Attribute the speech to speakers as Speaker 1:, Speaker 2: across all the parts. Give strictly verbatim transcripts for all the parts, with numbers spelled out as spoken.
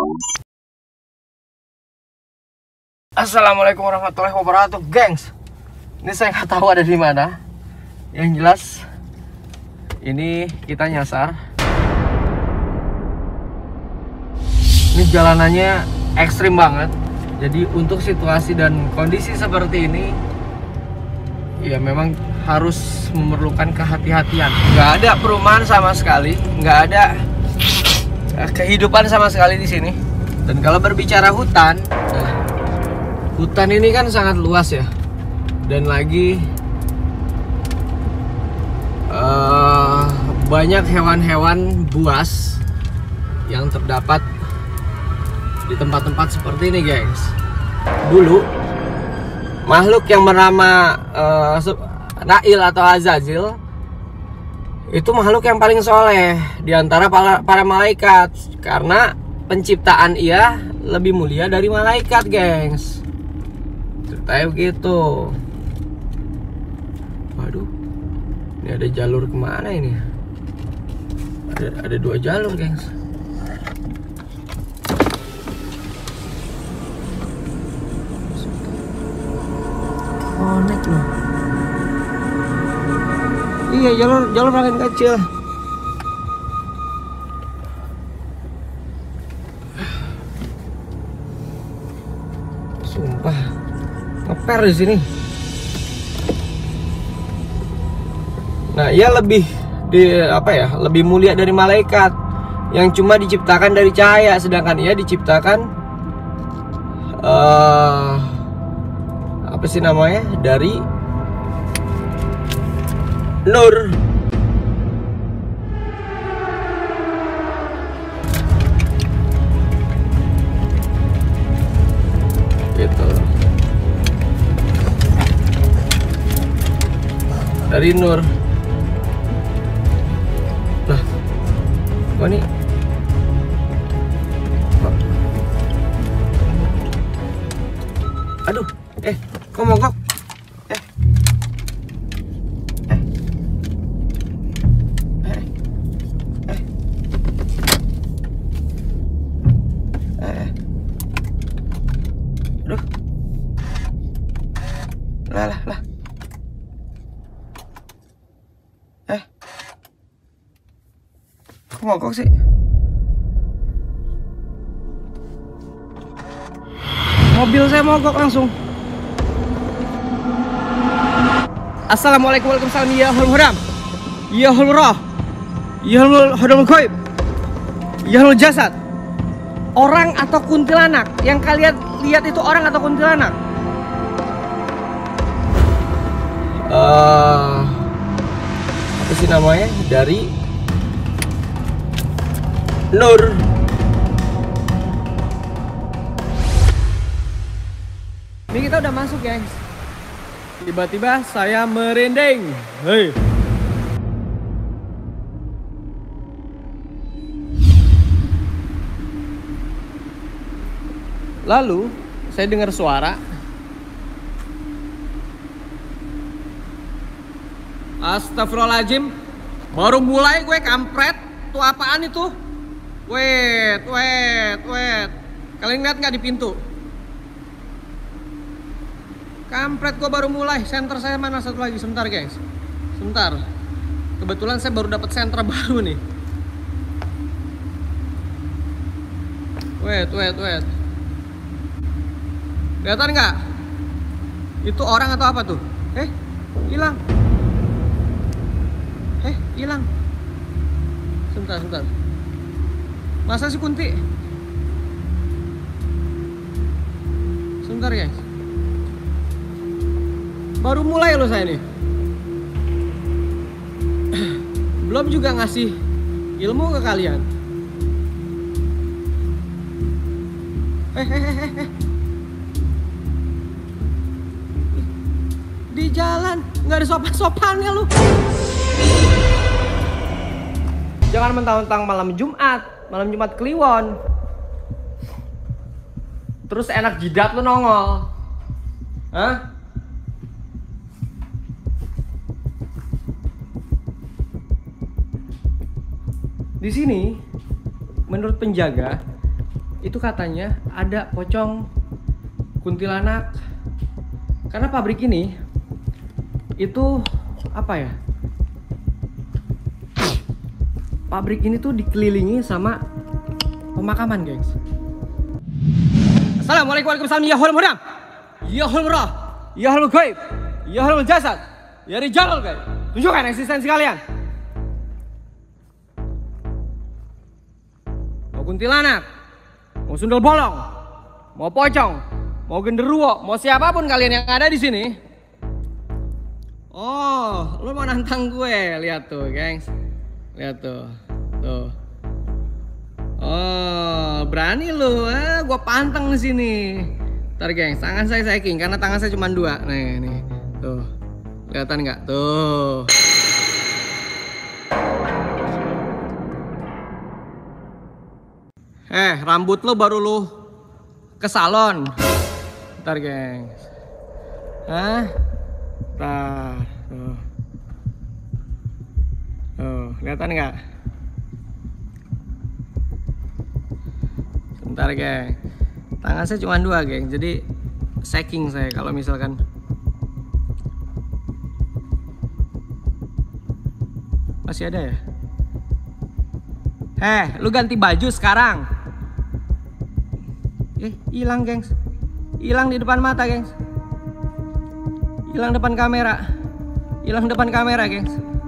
Speaker 1: Assalamualaikum warahmatullahi wabarakatuh, gengs. Ini saya nggak tahu ada di mana. Yang jelas, ini kita nyasar. Ini jalanannya ekstrim banget. Jadi untuk situasi dan kondisi seperti ini, ya memang harus memerlukan kehati-hatian. Nggak ada perumahan sama sekali, nggak ada kehidupan sama sekali di sini. Dan kalau berbicara hutan, nah, hutan ini kan sangat luas ya, dan lagi uh, banyak hewan-hewan buas yang terdapat di tempat-tempat seperti ini, gengs. Dulu makhluk yang bernama uh, Nail atau Azazil itu makhluk yang paling soleh di antara para, para malaikat, karena penciptaan ia lebih mulia dari malaikat, gengs. Ceritanya begitu. Waduh, ini ada jalur kemana ini? Ada, ada dua jalur, gengs. Connect loh. Iya, jalur jalur makin kecil. Sumpah, ngeper di sini. Nah, ia lebih di apa ya? Lebih mulia dari malaikat yang cuma diciptakan dari cahaya, sedangkan ia diciptakan uh, apa sih namanya? Dari nur. Gitu. Dari nur. Nah, apa nih? Aduh, eh, kok mogok? Eh, eh, eh, eh, eh, aduh, lah lah lah, eh, kok mogok sih? Mobil saya mogok langsung. Assalamualaikum warahmatullahi wabarakatuh. Ya hulhuram, ya hulroh, ya hulhudul ghaib, ya hul jasad. Orang atau kuntilanak? Yang kalian lihat itu orang atau kuntilanak? Uh, apa sih namanya? Dari nur. Ini kita udah masuk, guys. Tiba-tiba saya merinding. Hei. Lalu saya dengar suara. Astagfirullahaladzim. Baru mulai gue kampret. Tuh apaan itu? Wait, wait, wait. Kalian lihat nggak di pintu? Kampret, gue baru mulai. Senter saya mana satu lagi? Sebentar, guys. Sebentar. Kebetulan saya baru dapat senter baru nih. Wait, wait, wait. Kelihatan nggak? Itu orang atau apa tuh? Eh, hilang. Eh, hilang. Sebentar, sebentar. Masa si Kunti? Sebentar, guys. Baru mulai loh saya nih. Belum juga ngasih ilmu ke kalian. Eh, eh, eh, eh. Di jalan nggak ada sopan-sopannya lu. Jangan mentang-mentang malam Jumat, malam Jumat Kliwon, terus enak jidat lu nongol. Hah? Di sini, menurut penjaga, itu katanya ada pocong, kuntilanak. Karena pabrik ini itu apa ya? Pabrik ini tuh dikelilingi sama pemakaman, gengs. Assalamualaikum warahmatullahi wabarakatuh. Ya hulmurah, ya hulmul ghaib, ya hulmul jasad, ya rijalul ghaib. Tunjukkan eksistensi kalian. Mau kuntilanak, mau sundel bolong, mau pocong, mau genderuwo, mau siapapun kalian yang ada di sini. Oh, lu mau nantang gue? Lihat tuh, gengs. Lihat tuh, tuh. Oh, berani lu? Eh, gue pantang di sini. Ntar, gengs, tangan saya shaking karena tangan saya cuma dua. Nih, nih, tuh. Kelihatan nggak? Tuh. Eh, rambut lo baru lo ke salon. Ntar, gengs. Hah? Ntar. Tuh. Tuh, kelihatan nggak? Bentar, geng. Tangan saya cuma dua, geng. Jadi shaking saya kalau misalkan masih ada ya. Eh, lu ganti baju sekarang. Eh, hilang, gengs. Hilang di depan mata, gengs. Hilang depan kamera. Hilang depan kamera, gengs.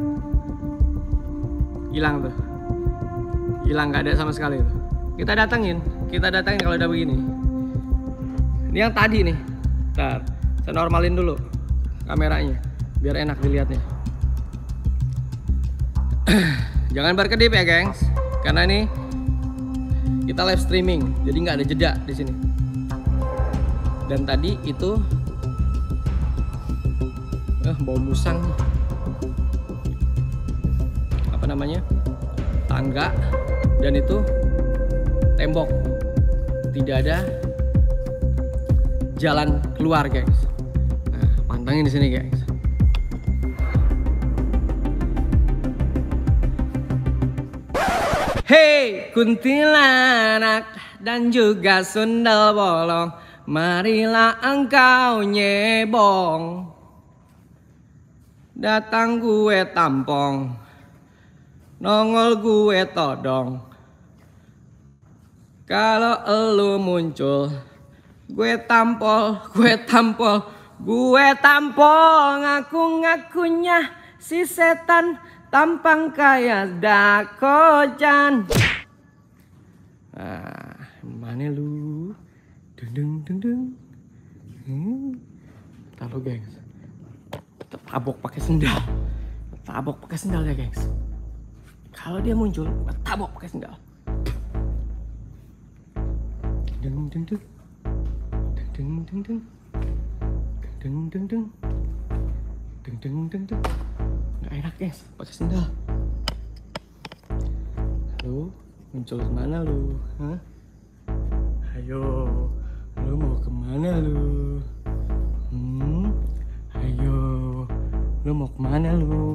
Speaker 1: Hilang tuh. Hilang, nggak ada sama sekali tuh. Kita datengin, kita datengin kalau udah begini. Ini yang tadi nih. Ntar, saya normalin dulu kameranya biar enak dilihatnya. Jangan berkedip ya, gengs. Karena ini kita live streaming, jadi nggak ada jeda di sini. Dan tadi itu eh bau musang nih. Apa namanya? Tangga, dan itu tembok. Tidak ada jalan keluar, gengs. Nah, pantangin di sini, gengs. Hei kuntilanak dan juga sundel bolong, marilah engkau nyebong. Datang gue tampong, nongol gue todong. Kalau elu muncul, gue tampol, gue tampol, gue tampol. Ngaku-ngakunya si setan tampang kayak dakocan. Nah, mana lu? Deng deng deng deng. Hmm. Tahu, gengs. Tabok pakai sendal. Tabok pakai sendal ya, gengs. Kalau dia muncul, tabok pakai sendal. Deng deng deng. Deng deng deng. Deng deng deng. Deng deng deng deng. Nggak enak, guys, pakai sendal. Lu muncul kemana lu? Hah? Ayo, lu mau kemana lu? Hmm? Ayo, lu mau kemana lu?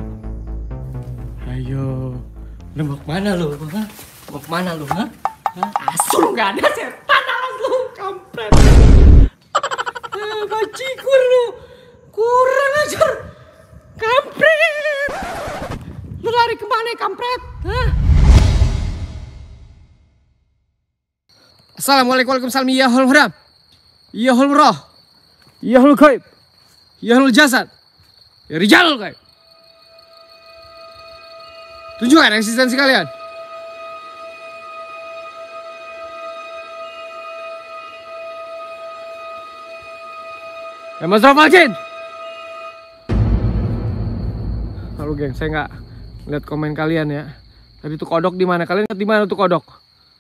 Speaker 1: Ayo, lu mau kemana lu? Hah? Mau kemana lu? Hah? Hah? Asul nggak ada setan, lu kampret. Ah, bajigur lu, kurang ajar, kampret. Lu lari kemana, kampret? Hah? Assalamualaikum warahmatullahi wabarakatuh. Ya hulmurah, ya hulmurah, ya hulmul ghaib, ya hulmul jasad, ya rijalul ghaib. Tunjukkan eksistensi kalian. Ya Mas Rafalkin. Lalu, geng, saya nggak lihat komen kalian ya. Tadi tuh kodok di mana? Kalian lihat di mana tuh kodok?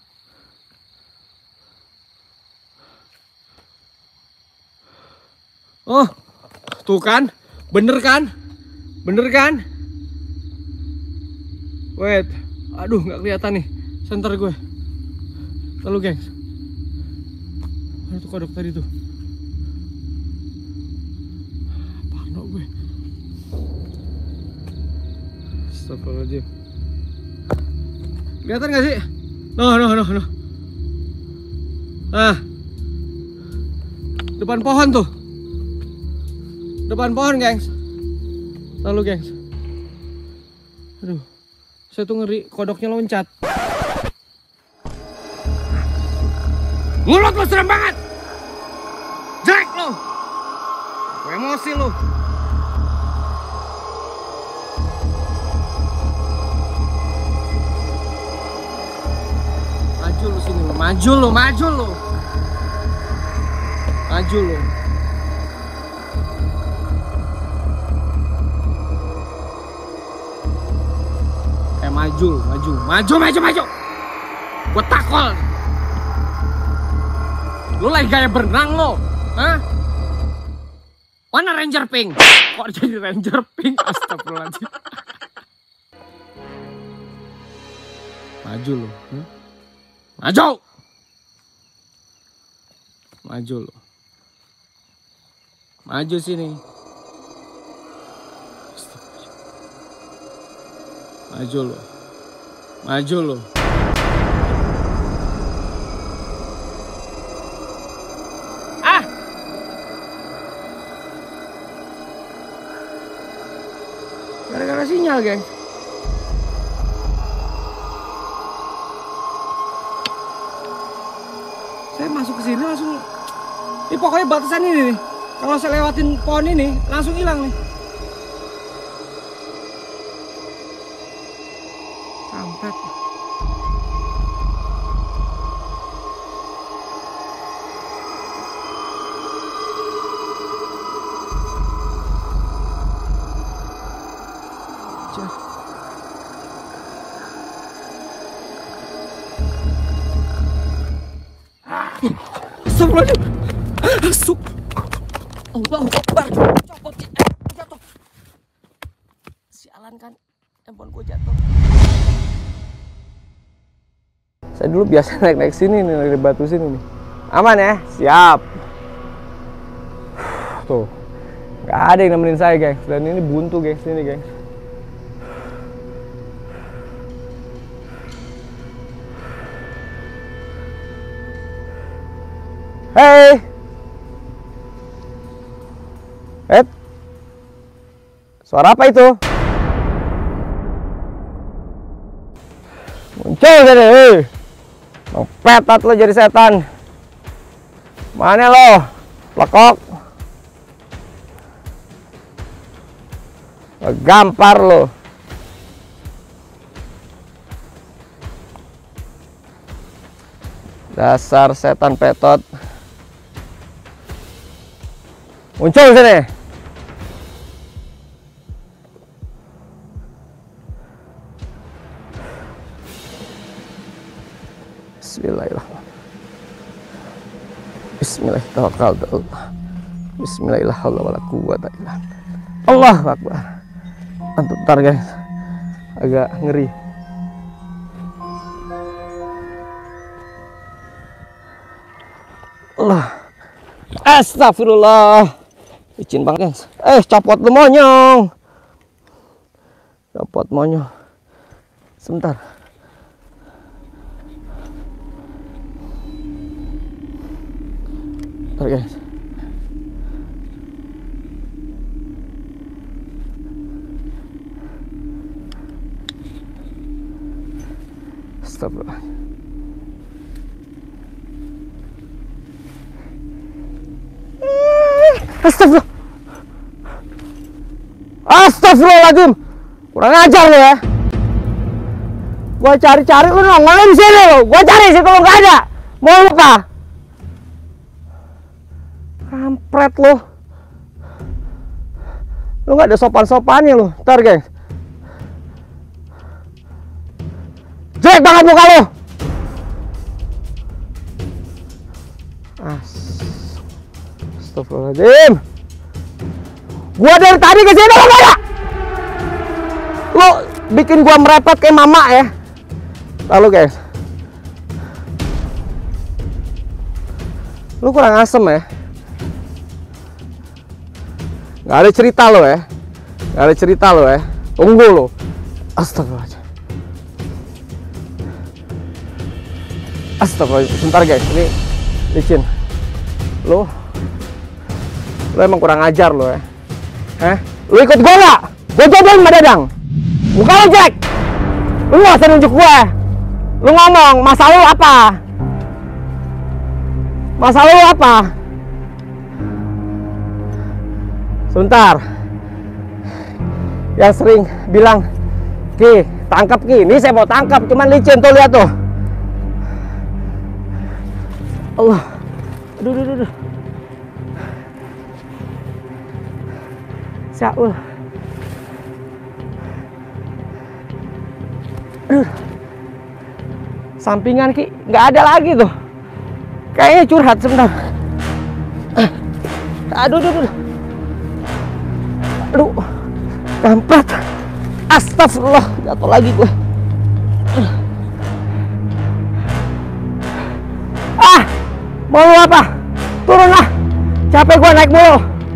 Speaker 1: Oh, tuh kan, bener kan, bener kan? Wait, aduh nggak kelihatan nih, center gue. Lalu, gengs, ada tuh kodok tadi tuh. Parno gue. Nah, depan pohon tuh, depan pohon, gengs. Lalu, gengs. Aduh, saya tuh ngeri kodoknya loncat. Mulut lo serem banget, jelek lo, emosi lo. Maju lu sini lo, maju lo, maju lo, maju lo. Eh maju, maju, maju, maju, maju. Gua takol. Lu lagi gaya berenang lo, hah? Mana Ranger Pink? Kok jadi Ranger Pink? Astagfirullahaladzim. Maju lo, huh? Maju, maju lo, maju sini, maju lo, maju lo. Ah, gara-gara sinyal, geng. Saya masuk ke sini langsung, ini pokoknya batasan ini nih. Kalau saya lewatin pohon ini langsung hilang nih. Kampret. Astagfirullahaladzim. Masuk. Allahu Akbar. Copot. Jatuh. Sialan kan. Handphone gue jatuh. Saya dulu biasa naik-naik sini nih, dari batu sini nih. Aman ya? Siap. Tuh. Gak ada yang nemenin saya, gengs. Dan ini buntu, gengs. Ini, gengs. Hei, eh, suara apa itu? Muncul jadi, hei, mau petat lo jadi setan. Mana lo, plekok? Gampar lo. Dasar setan petot. Muncul sini. Bismillahirrahmanirrahim. Bismillahirrahmanirrahim. Bismillahirrahmanirrahim. Allahu Akbar. Mantap, bentar guys. Agak ngeri. Allah. Astagfirullah. Licin banget, guys. Eh, copot lu monyong. Copot monyong. Sebentar. Bentar, guys. Astagfirullah. Astagfirullah. Astagfirullahaladzim. Kurang ajar lo ya. Gua cari-cari lu nongolnya di sini lo. Gua cari situ lu nggak ada. Mau luka. Kampret lo. Lu nggak ada sopan-sopannya lo. Ntar guys. Jelek banget muka lo. Astagfirullahaladzim. Gua dari tadi ke sini lo nggak ada. Lo bikin gua merepet kayak mama ya. Lalu guys, lu kurang asem ya. Gak ada cerita lo ya. Gak ada cerita lo ya. Tunggu lo. Astagfirullahaladzim. Astagfirullahaladzim. Bentar guys, ini licin. Lu Lu emang kurang ajar lu ya. Eh, lu ikut gua nggak? Gua jodohin sama Dadang. Bukan lu jelek. Lu nggak usah nunjuk gue. Lu ngomong, masalah lu apa? Masalah lu apa? Sebentar. Yang sering bilang, Ki, tangkap Ki. Ini saya mau tangkap, cuman licin tuh, lihat tuh. Allah. Aduh, aduh, aduh. Syaul. Aduh. Sampingan Ki, nggak ada lagi tuh. Kayaknya curhat sebentar. Aduh, aduh, aduh. Aduh. Kampret. Astagfirullah, jatuh lagi gue. Ah, mau lu apa? Turun lah. Capek gue naik mulu.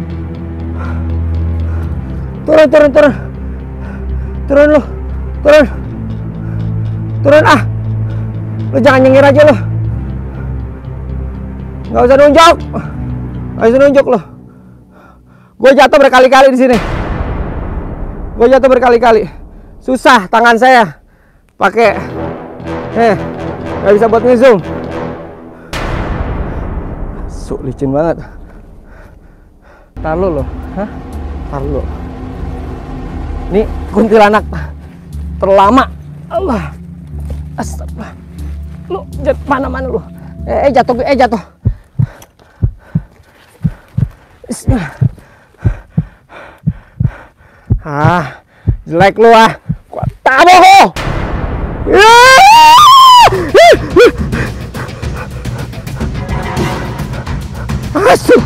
Speaker 1: Turun, turun, turun. Turun lu. Turun. Turun ah. Lu jangan nyengir aja lu. Nggak usah nunjuk. Nggak usah nunjuk lu. Gue jatuh berkali-kali di sini. Gue jatuh berkali-kali. Susah tangan saya. Pakai. Eh, nggak bisa buat ngezoom. Su, licin banget. Tar lu loh. Hah? Tar lu. Ini kuntilanak terlama. Allah. Astagfirullah. Lu jat mana-mana lu. Eh, eh jatuh, eh jatuh. Bismillah. Ah, jelek lu ah. Gua taboh. Asu.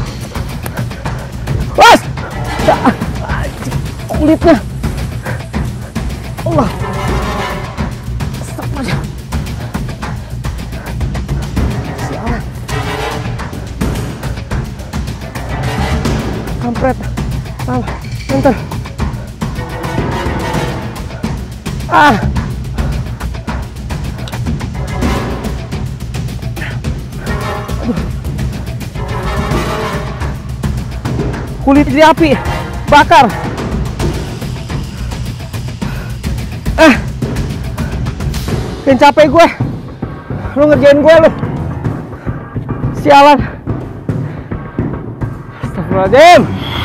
Speaker 1: Was. Kulitnya. Allah. Astagfirullah. Sialan. Kampret. Salah. Bentar. Ah. Aduh. Kulit di api. Bakar. Eh, makin capek gue. Lu ngerjain gue lu. Sialan. Astagfirullahaladzim.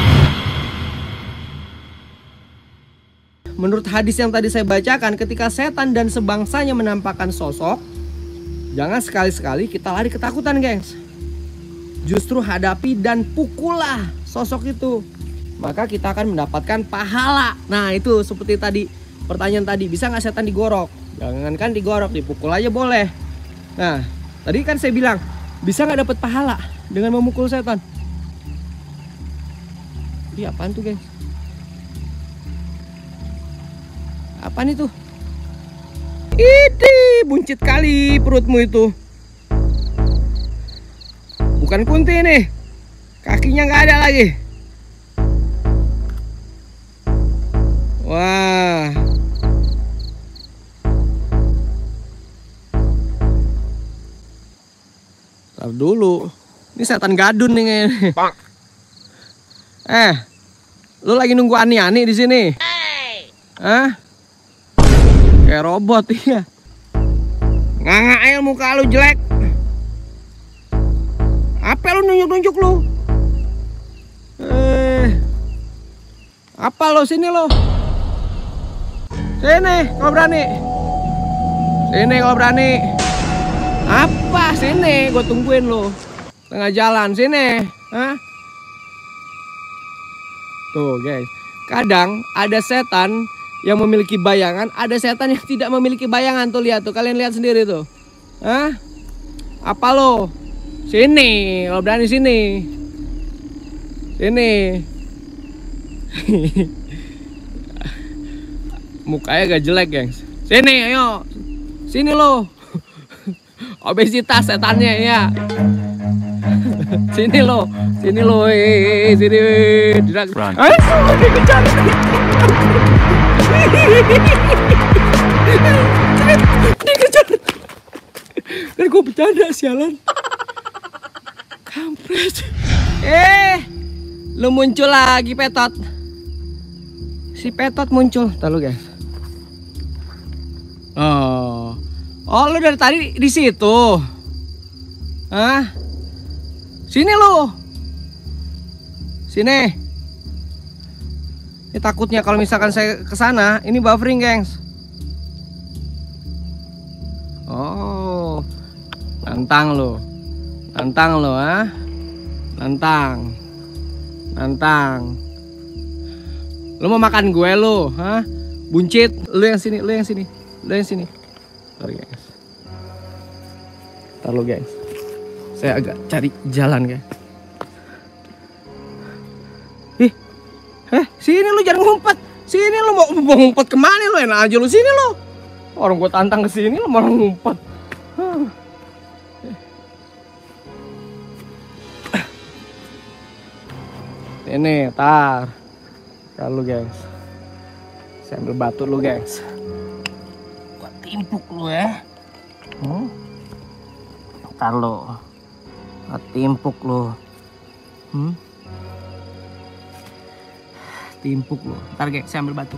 Speaker 1: Menurut hadis yang tadi saya bacakan, ketika setan dan sebangsanya menampakkan sosok, jangan sekali-sekali kita lari ketakutan, gengs. Justru hadapi dan pukullah sosok itu. Maka kita akan mendapatkan pahala. Nah, itu seperti tadi. Pertanyaan tadi, bisa nggak setan digorok? Jangankan digorok, dipukul aja boleh. Nah, tadi kan saya bilang, bisa nggak dapat pahala dengan memukul setan? Ini apaan tuh, guys? Apaan itu? Ini buncit kali perutmu itu. Bukan kunti nih. Kakinya nggak ada lagi. Wah. Ntar dulu. Ini setan gadun nih kayaknya. Eh, lu lagi nunggu ani-ani di sini? Hah? Kayak robot ya. Ngangail muka lu jelek. Apa lu nunjuk-nunjuk lu? Eh. Apa lo sini lo? Sini kalau berani. Sini kalau berani. Apa sini? Gue tungguin lo. Tengah jalan sini. Hah? Tuh guys. Kadang ada setan yang memiliki bayangan, ada setan yang tidak memiliki bayangan. Tuh lihat tuh, kalian lihat sendiri tuh. Hah? Apa lo? Sini, kalau berani sini. Sini. Mukanya gak jelek, gengs. Sini, ayo. Sini lo. Obesitas setannya ya. Sini lo. Sini lo. Eh, sini. Run. Eh, dikejar. Dikejar. Kan gue bercanda, sialan. Kampret. Eh, lu muncul lagi Petot. Si Petot muncul, ntar lu guys. Oh, oh lu dari tadi di situ. Hah? Sini lu. Sini. Ini takutnya kalau misalkan saya ke sana, ini buffering, gengs. Oh. Nantang lu. Nantang lu, ah. Nantang. Nantang. Lu mau makan gue lu, hah? Buncit, lu yang sini, lu yang sini. Lu yang sini. Sorry, gengs. Ntar lu, gengs. Saya agak cari jalan, guys. Ih, eh, sini lu jangan ngumpet. Sini lu mau, mau ngumpet kemana lu? Enak aja lu sini lu. Orang gua tantang ke sini lu malah ngumpet. Huh. Ini, tar. Tar lu, guys. Saya ambil batu lu, guys. Gua timpuk lu ya. Hmm? Tar lu. Timpuk lo, hmm? Timpuk lo. Ntar guys, saya ambil batu.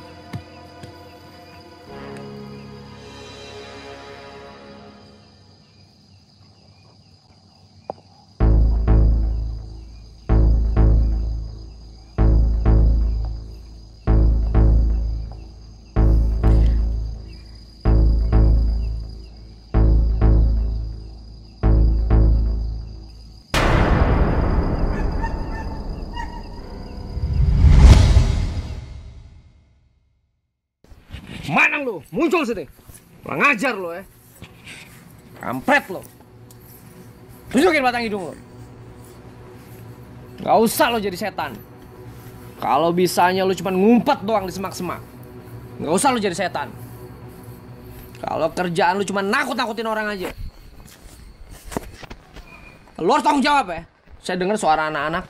Speaker 1: Mana lu? Muncul sini. Kurang ajar lu ya. Kampret lu. Tunjukin batang hidung lu. Gak usah lo jadi setan. Kalau bisanya lu cuma ngumpet doang di semak-semak, gak usah lu jadi setan. Kalau kerjaan lu cuma nakut-nakutin orang aja, lu harus tanggung jawab ya. Saya dengar suara anak-anak.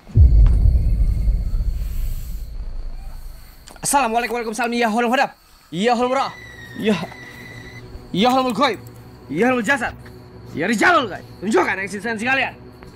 Speaker 1: Assalamualaikum warahmatullahi wabarakatuh. Ya hulmurah, ya, ya hulmul ghaib, ya hulmul jasad, ya rijalul guys. Tunjukkan eksistensi kalian.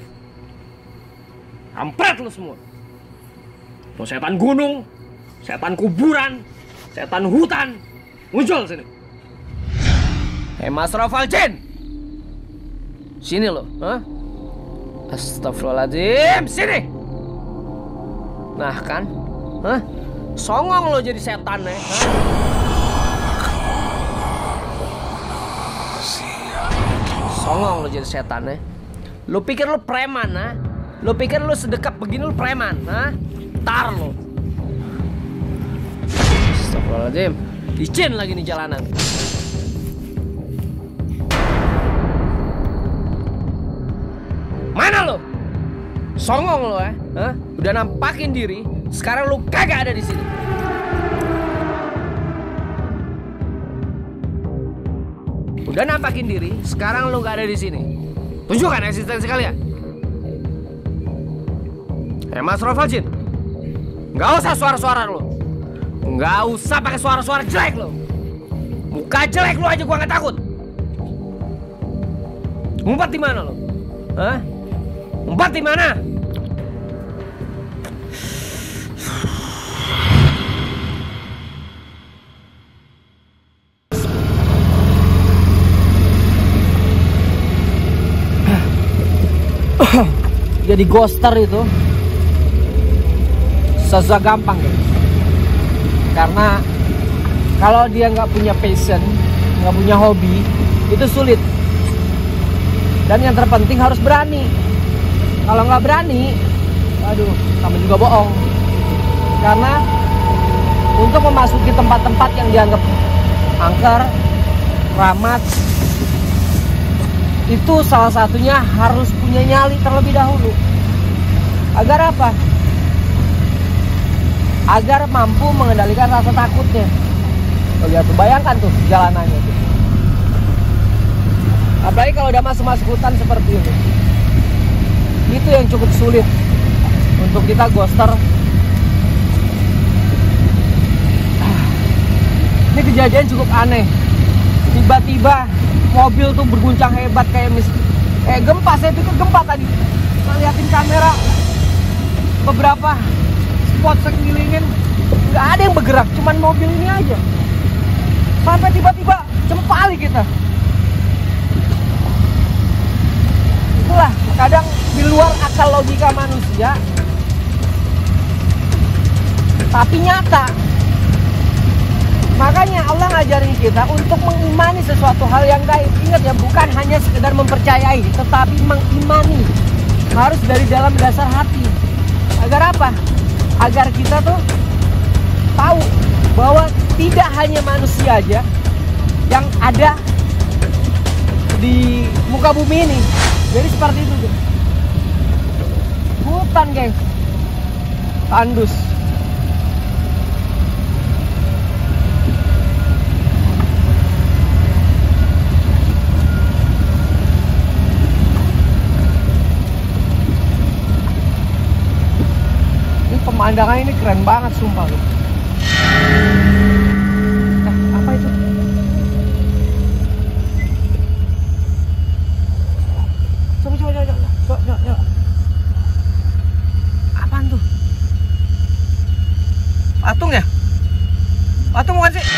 Speaker 1: Kampret lu semua. Mau setan gunung, setan kuburan, setan hutan, muncul sini. Hei Mas Rafal Jin, sini lo, huh? Astagfirullahaladzim, sini. Nah kan, huh? Songong lo jadi setan ya, huh? Songong lo jadi setan ya. Lo pikir lo preman, ha? Lo pikir lo sedekap begini lo preman, ha? Tar lo. Astagfirullahaladzim. Licin lagi nih jalanan. Mana lo? Songong lo ya, ha? Udah nampakin diri, sekarang lo kagak ada di sini. Udah nampakin diri, sekarang lu gak ada di sini. Tunjukkan eksistensi kalian. Eh Mas Rafal Jin, nggak usah suara-suara lu, nggak usah pakai suara-suara jelek lu. Muka jelek lu aja gua nggak takut. Ngumpet di mana lu? Hah? Ngumpet di mana? Jadi ghoster itu susah gampang guys. Karena kalau dia nggak punya passion, nggak punya hobi, itu sulit. Dan yang terpenting harus berani. Kalau nggak berani, aduh, sama juga bohong. Karena untuk memasuki tempat-tempat yang dianggap angker, keramat, itu salah satunya harus punya nyali terlebih dahulu. Agar apa? Agar mampu mengendalikan rasa takutnya. Oh, lihat tuh, bayangkan tuh jalanannya tuh. Apalagi kalau udah masuk-masuk hutan seperti ini. Itu yang cukup sulit untuk kita ghoster. Ini kejadian cukup aneh. Tiba-tiba mobil tuh berguncang hebat kayak mis Eh gempa, saya pikir gempa tadi. Saya liatin kamera beberapa spot sekelilingin, nggak ada yang bergerak, cuman mobil ini aja. Sampai tiba-tiba cempali kita. Itulah kadang di luar akal logika manusia, tapi nyata. Makanya Allah ngajarin kita untuk mengimani sesuatu hal yang gaib. Ingat ya, bukan hanya sekedar mempercayai, tetapi mengimani. Harus dari dalam dasar hati. Agar apa? Agar kita tuh tahu bahwa tidak hanya manusia aja yang ada di muka bumi ini. Jadi seperti itu guys. Hutan guys, tandus. Ini pemandangan ini keren banget sumpah loh. Eh, apa itu? Coba coba coba coba coba coba, coba. Apaan tuh? Patung ya? Patung bukan sih?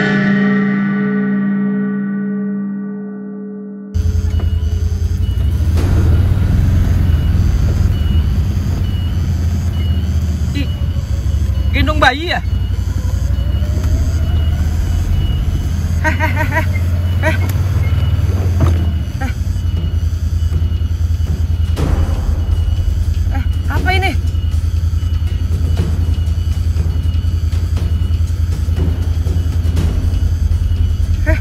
Speaker 1: Ih, gendong bayi ya? Hehehe. Eh. Apa ini? Eh.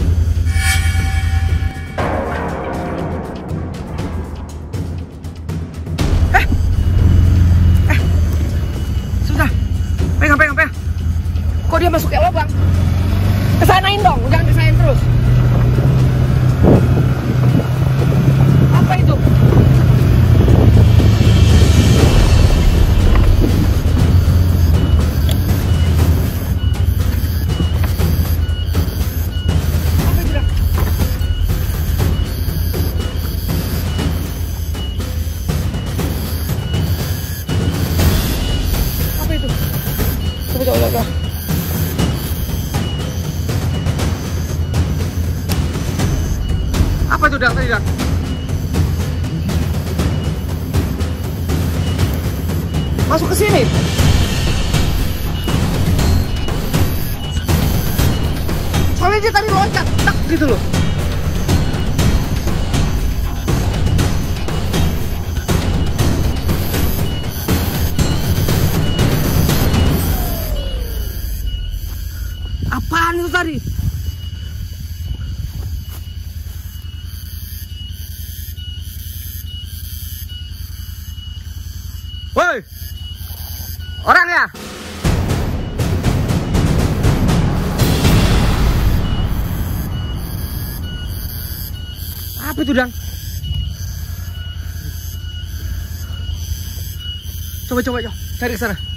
Speaker 1: Eh. Eh. Sudah. Pegang, pegang, pegang. Kok dia masuk ke lubang? Kesanain dong, jangan kesain terus. Apa itu? Coba coba coba. Apa itu Dang tadi Dang? Masuk ke sini. Soalnya dia tadi loncat, tak gitu loh. Apaan itu tadi? Woi, orang ya? Apa itu Dang? Coba coba coba cari ke sana.